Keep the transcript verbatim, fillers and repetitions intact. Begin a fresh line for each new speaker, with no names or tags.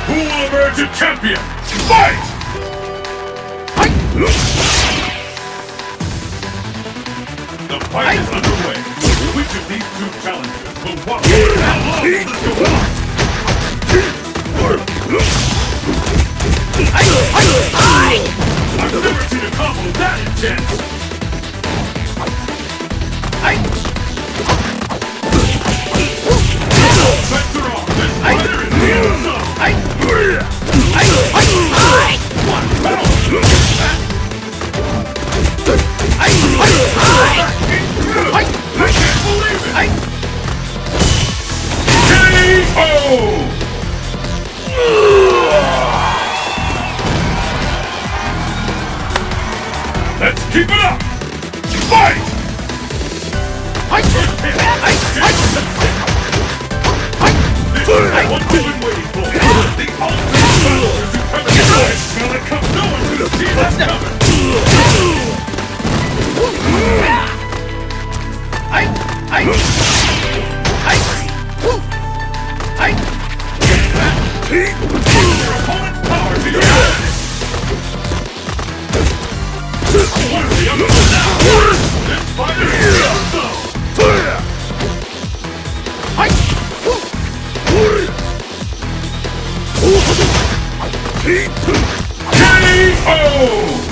Who will emerge a champion? Fight! The fight is underway. Which of these two challengers will walk away? How long will this go on? I've never seen a combo that intense! Vector off! This fighter is the unknown! One battle! I can't believe it! K O! Let's keep it up! Fight! This is what we've been waiting for! The ultimate battle is incredible! Smell it come! No one could see that coming! I, I, I, I, your opponent's power to your hand. One of the other ones now. This fighter is so. K O